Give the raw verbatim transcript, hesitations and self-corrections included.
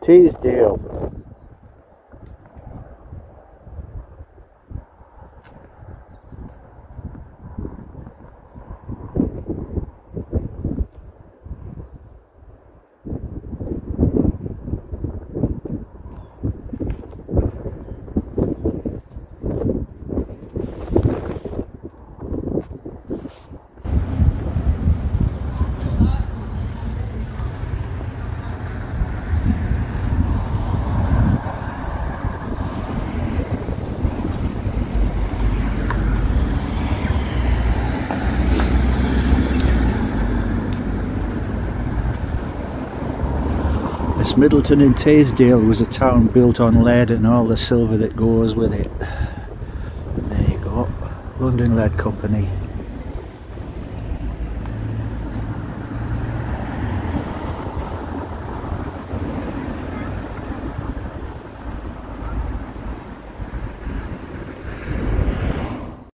Teesdale. This Middleton in Teesdale was a town built on lead and all the silver that goes with it. There you go, London Lead Company.